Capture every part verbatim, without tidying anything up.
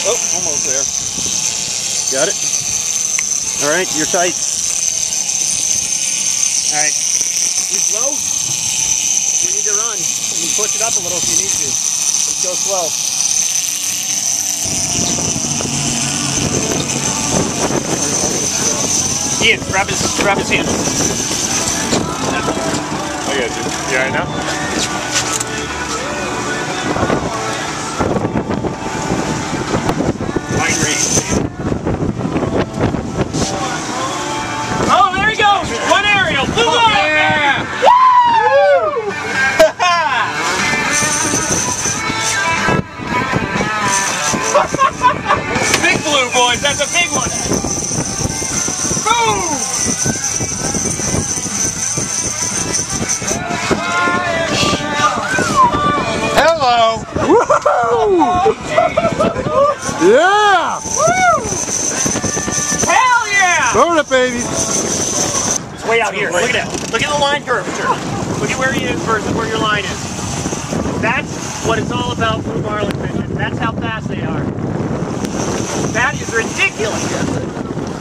Oh, almost there. Got it? All right, you're tight. All right. You slow? You need to run. You can push it up a little if you need to. Just go slow. Ian, grab his, grab his hand. I got you. You all right now? Wide range. Oh, there he goes! One aerial! Blue oh, yeah! Woo! Big blue, boys. That's a big one. Boom! Hello! Woo! Yeah! Woo! Hell yeah! Burn it, baby! It's way out here. Look at that. Look at the line curvature. Look at where he is versus where your line is. That's what it's all about, blue marlin fishing. That's how fast they are. That is ridiculous.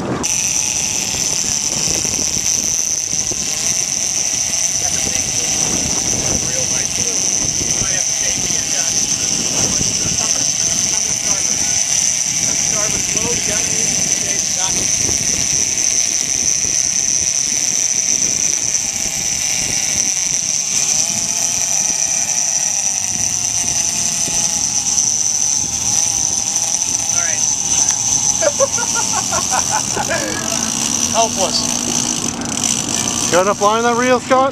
Helpless. Got enough line on that reel, Scott?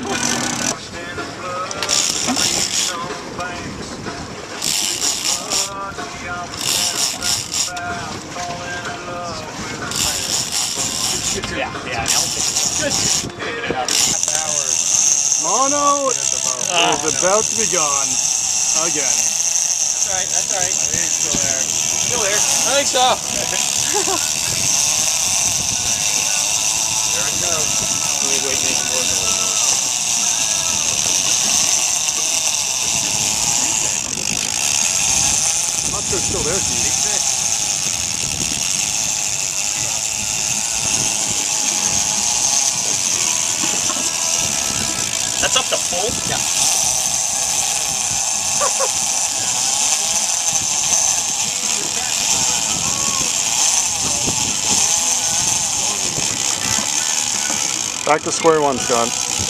Yeah, yeah, good. Mono uh, is about to be gone again. That's alright, that's alright. I think it's still there. Still there. I think so. There it goes. Let me wait, make him work a little more. I'm not sure it's still there, Steve. That's up to full? Yeah. Back to square one, Scott.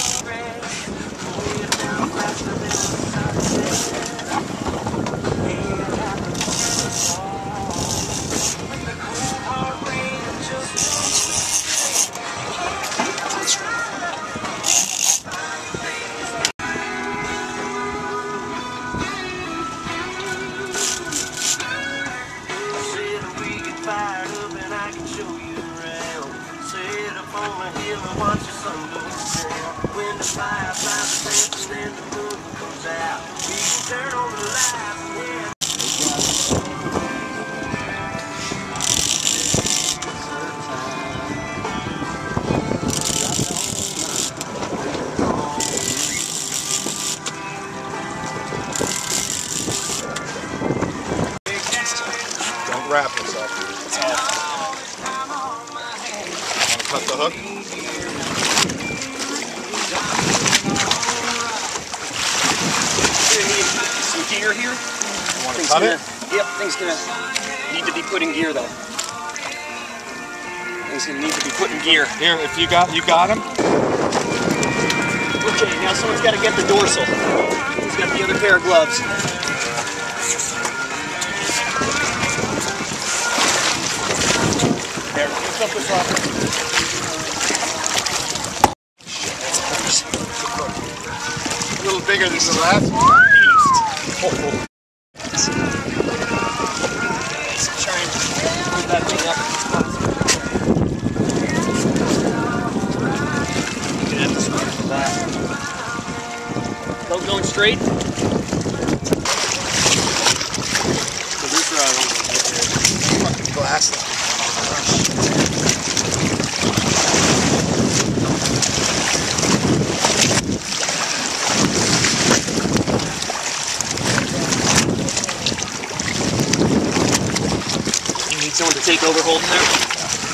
Don't wrap yourself. Want to cut the hook? Some gear here. You want to Thing's cut gonna, it? Yep, thing's gonna need to be put in gear though. Thing's gonna need to be put in gear. Here, if you got you got him. Okay, now someone's got to get the dorsal. Who's got the other pair of gloves? There, lift up this off. A little bigger than the last one. Oh, oh. Let's try and move that thing up. Get this one for that. Boat going straight. Producer out of fucking glass. someone to take over holding there.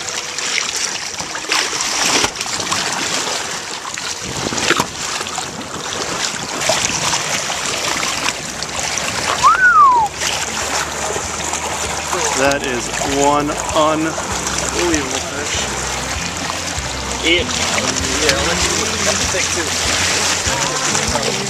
That is one unbelievable fish. Yeah. Yeah, let's, let's take two.